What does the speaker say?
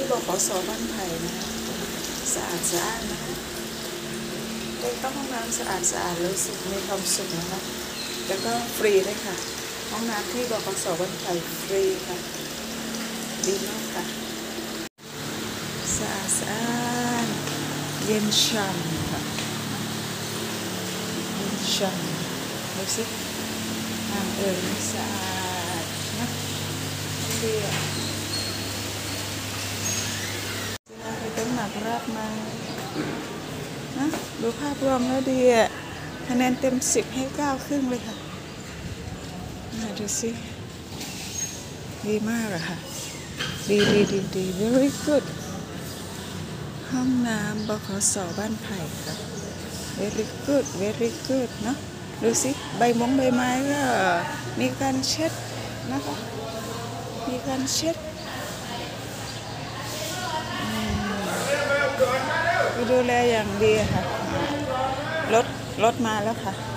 บขส.บ้านไผ่นะคะสะอาดสะอ้านนะคะได้เข้าห้องน้ำสะอาดสะอาดรู้สึกมีความสุขนะคะแล้วก็ฟรีด้วยค่ะห้องน้ำที่บขส.บ้านไผ่ฟรีค่ะดีมากค่ะสะอาดสะอ้านเย็นฉ่ำค่ะเย็นฉ่ำดูสิอ่างนี่สะอาดนะดีอ่ะต้องหนักรับมานะดูภาพรวมแล้วดีอ่ะคะแนนเต็ม10ให้9 ครึ่งเลยค่ะดูสิดีมากอะค่ะดี very good ห้องน้ำบขส.บ้านไผ่ค่ะ very good เนาะดูสิใบไม้ก็มีการเช็ดนะคะมีการเช็ดดูแลอย่างดีค่ะรถมาแล้วค่ะ